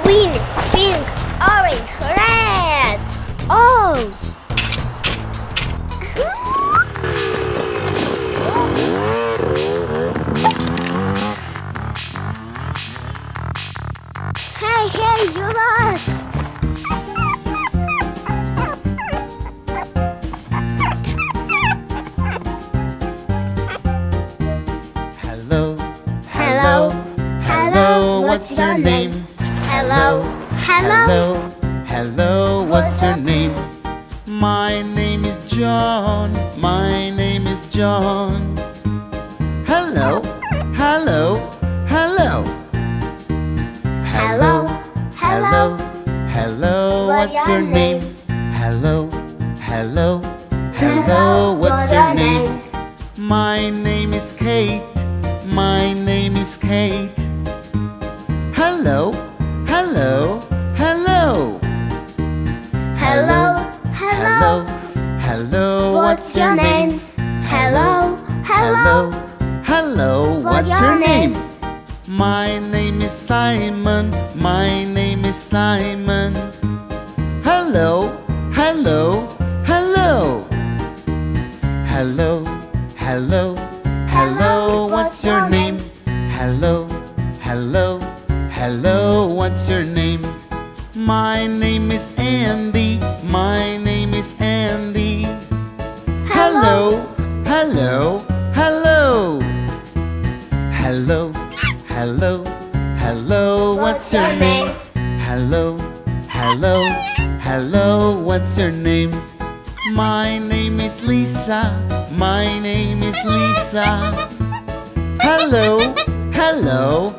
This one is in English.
Green, pink, orange, red. Oh! Hey, you lost! Hello, what's your name? Hello, what's your name? My name is John, my name is John. Hello, what's your name? Hello, what's your name? My name is Kate, my name is Kate. Hello, what's your name? Hello, what's your name? My name is Simon, my name is Simon. Hello, what's your name? Hello, what's your name? My name is Andy, my name is Andy. Hello, what's your name? Hello, what's your name? My name is Lisa, my name is Lisa. Hello,